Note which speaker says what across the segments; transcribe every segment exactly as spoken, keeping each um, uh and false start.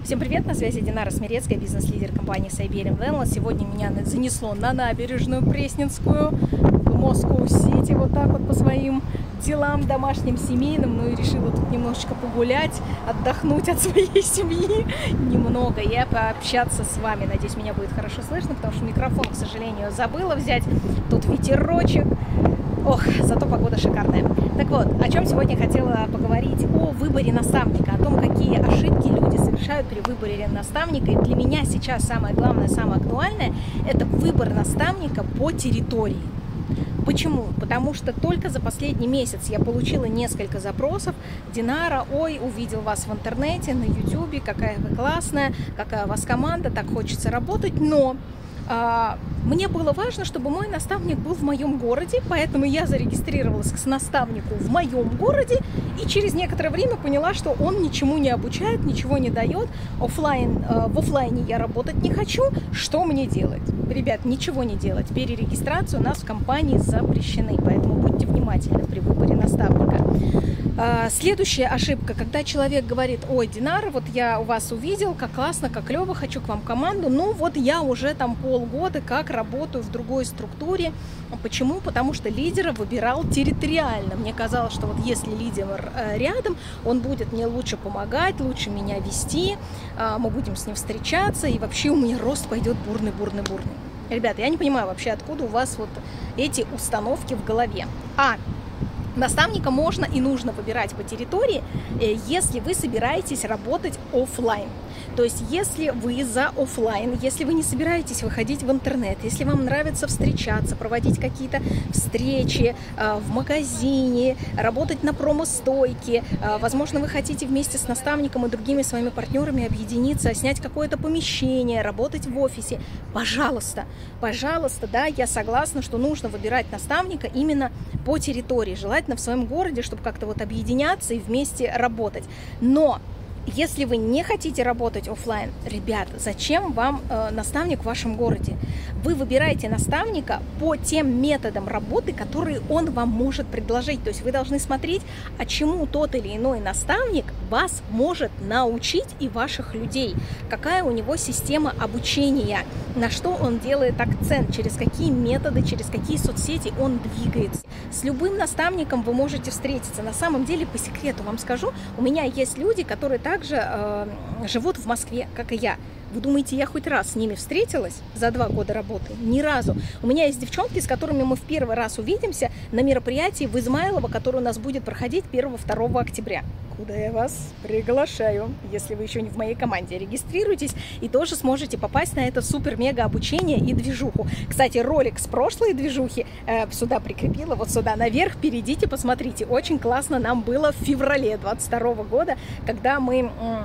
Speaker 1: Всем привет, на связи Динара Смирецкая, бизнес-лидер компании Siberian Wellness. Сегодня меня занесло на набережную Пресненскую, в Москву-Сити, вот так вот по своим делам домашним, семейным. Ну и решила тут немножечко погулять, отдохнуть от своей семьи немного и пообщаться с вами. Надеюсь, меня будет хорошо слышно, потому что микрофон, к сожалению, забыла взять. Тут ветерочек. Ох, зато погода шикарная. Так вот, о чем сегодня хотела поговорить? О выборе наставника, о том, какие ошибки люди совершают при выборе наставника. И для меня сейчас самое главное, самое актуальное – это выбор наставника по территории. Почему? Потому что только за последний месяц я получила несколько запросов. Динара, ой, увидел вас в интернете, на ютубе, какая вы классная, какая у вас команда, так хочется работать, но... Мне было важно, чтобы мой наставник был в моем городе, поэтому я зарегистрировалась к наставнику в моем городе и через некоторое время поняла, что он ничему не обучает, ничего не дает. Оффлайн, в офлайне я работать не хочу. Что мне делать? Ребят, ничего не делать. Перерегистрация у нас в компании запрещены, поэтому будьте внимательны при выборе наставника. Следующая ошибка, когда человек говорит: ой, Динара, вот я у вас увидел, как классно, как клево, хочу к вам команду, ну вот я уже там полгода как работаю в другой структуре. Почему? Потому что лидера выбирал территориально. Мне казалось, что вот если лидер рядом, он будет мне лучше помогать, лучше меня вести, мы будем с ним встречаться, и вообще у меня рост пойдет бурный, бурный, бурный. Ребята, я не понимаю вообще, откуда у вас вот эти установки в голове. А наставника можно и нужно выбирать по территории, если вы собираетесь работать офлайн. То есть, если вы за офлайн, если вы не собираетесь выходить в интернет, если вам нравится встречаться, проводить какие-то встречи э, в магазине, работать на промо-стойке, э, возможно, вы хотите вместе с наставником и другими своими партнерами объединиться, снять какое-то помещение, работать в офисе, пожалуйста, пожалуйста, да, я согласна, что нужно выбирать наставника именно по территории, желательно в своем городе, чтобы как-то вот объединяться и вместе работать. Но если вы не хотите работать офлайн, ребят, зачем вам э, наставник в вашем городе? Вы выбираете наставника по тем методам работы, которые он вам может предложить. То есть вы должны смотреть, а чему тот или иной наставник вас может научить и ваших людей. Какая у него система обучения, на что он делает акцент, через какие методы, через какие соцсети он двигается. С любым наставником вы можете встретиться. На самом деле, по секрету вам скажу, у меня есть люди, которые также э, живут в Москве, как и я. Вы думаете, я хоть раз с ними встретилась за два года работы? Ни разу. У меня есть девчонки, с которыми мы в первый раз увидимся на мероприятии в Измайлово, которое у нас будет проходить первого-второго октября. Куда я вас приглашаю, если вы еще не в моей команде. Регистрируйтесь и тоже сможете попасть на это супер-мега обучение и движуху. Кстати, ролик с прошлой движухи э, сюда прикрепила, вот сюда наверх, перейдите, посмотрите. Очень классно нам было в феврале двадцать второго года, когда мы... Э,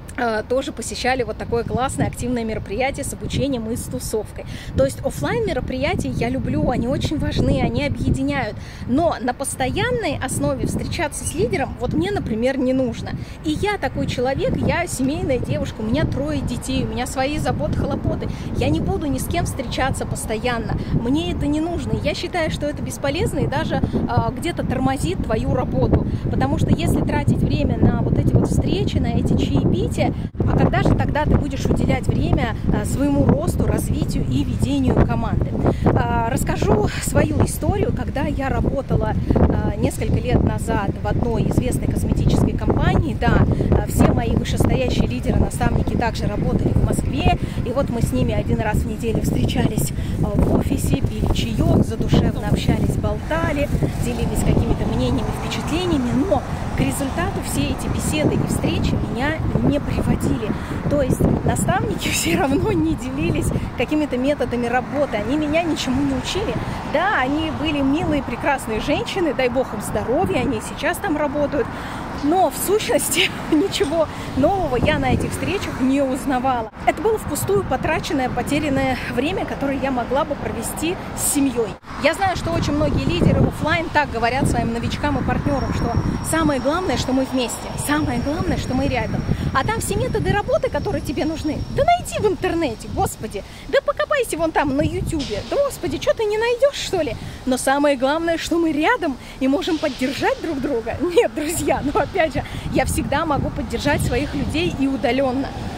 Speaker 1: тоже посещали вот такое классное активное мероприятие с обучением и с тусовкой. То есть офлайн мероприятия я люблю, они очень важны, они объединяют. Но на постоянной основе встречаться с лидером вот мне, например, не нужно. И я такой человек, я семейная девушка, у меня трое детей, у меня свои заботы, хлопоты. Я не буду ни с кем встречаться постоянно. Мне это не нужно. Я считаю, что это бесполезно и даже а, где-то тормозит твою работу. Потому что если тратить время на вот эти вот встречи, на эти чаепития, а когда же тогда ты будешь уделять время своему росту, развитию и ведению команды? Расскажу свою историю, когда я работала несколько лет назад в одной известной косметической компании. Да, все мои вышестоящие лидеры, наставники также работали в Москве. И вот мы с ними один раз в неделю встречались в офисе, пили чаек, задушевно общались, болтали, делились какими-то мнениями, впечатлениями. Но к результату все эти беседы и встречи меня не приводили. То есть наставники все равно не делились какими-то методами работы, они меня ничему не учили. Да, они были милые, прекрасные женщины, дай бог им здоровья, они сейчас там работают. Но в сущности ничего нового я на этих встречах не узнавала. Это было впустую потраченное, потерянное время, которое я могла бы провести с семьей. Я знаю, что очень многие лидеры офлайн так говорят своим новичкам и партнерам, что самое главное, что мы вместе, самое главное, что мы рядом. А там все методы работы, которые тебе нужны, да найди в интернете, господи, да покопайся вон там на ютубе, да господи, что ты не найдешь, что ли? Но самое главное, что мы рядом и можем поддержать друг друга. Нет, друзья, ну опять же, я всегда могу поддержать своих людей и удаленно.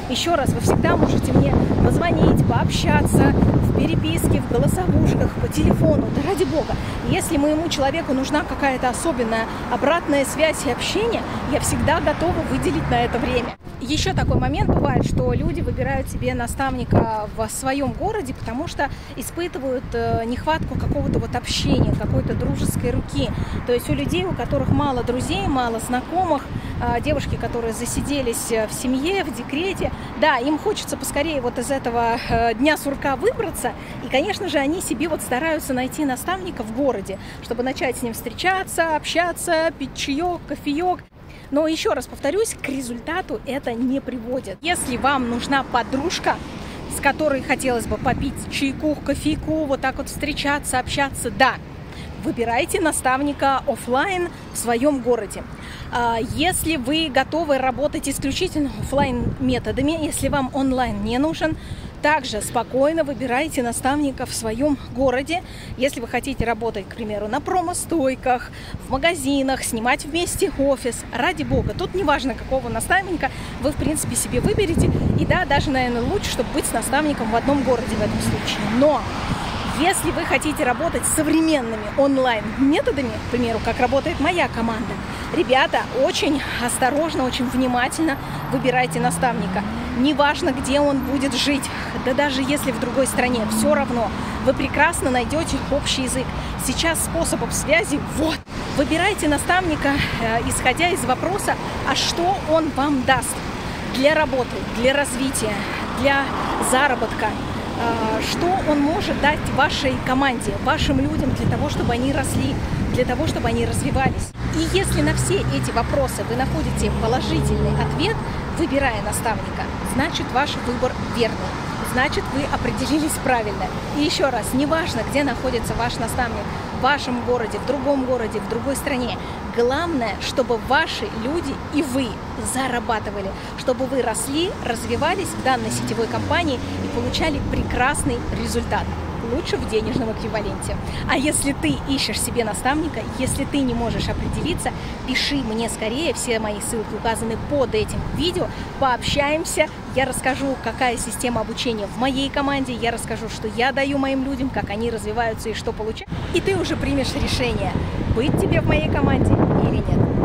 Speaker 1: Еще раз, вы всегда можете мне позвонить, пообщаться в переписке, в голосовушках, по телефону, да ради бога. Если моему человеку нужна какая-то особенная обратная связь и общение, я всегда готова выделить на это время. Еще такой момент бывает, что люди выбирают себе наставника в своем городе, потому что испытывают нехватку какого-то вот общения, какой-то дружеской руки. То есть у людей, у которых мало друзей, мало знакомых, девушки, которые засиделись в семье, в декрете, да, им хочется поскорее вот из этого дня сурка выбраться, и, конечно же, они себе вот стараются найти наставника в городе, чтобы начать с ним встречаться, общаться, пить чаек, кофеек. Но еще раз повторюсь, к результату это не приводит. Если вам нужна подружка, с которой хотелось бы попить чайку, кофейку, вот так вот встречаться, общаться, да, выбирайте наставника офлайн в своем городе. Если вы готовы работать исключительно офлайн методами, если вам онлайн не нужен, также спокойно выбирайте наставника в своем городе. Если вы хотите работать, к примеру, на промо-стойках, в магазинах, снимать вместе офис, ради бога, тут не важно, какого наставника вы, в принципе, себе выберете. И да, даже, наверное, лучше, чтобы быть с наставником в одном городе в этом случае. Но если вы хотите работать современными онлайн-методами, к примеру, как работает моя команда, ребята, очень осторожно, очень внимательно выбирайте наставника. Неважно, где он будет жить, да даже если в другой стране, все равно вы прекрасно найдете общий язык. Сейчас способов связи вот. Выбирайте наставника, э, исходя из вопроса, а что он вам даст для работы, для развития, для заработка. Что он может дать вашей команде, вашим людям для того, чтобы они росли, для того, чтобы они развивались. И если на все эти вопросы вы находите положительный ответ, выбирая наставника, значит ваш выбор верный, значит вы определились правильно. И еще раз, неважно, где находится ваш наставник, в вашем городе, в другом городе, в другой стране, главное, чтобы ваши люди и вы зарабатывали, чтобы вы росли, развивались в данной сетевой компании и получали прекрасный результат. Лучше в денежном эквиваленте. А если ты ищешь себе наставника, если ты не можешь определиться, пиши мне скорее, все мои ссылки указаны под этим видео, пообщаемся, я расскажу, какая система обучения в моей команде, я расскажу, что я даю моим людям, как они развиваются и что получают, и ты уже примешь решение, быть тебе в моей команде или нет.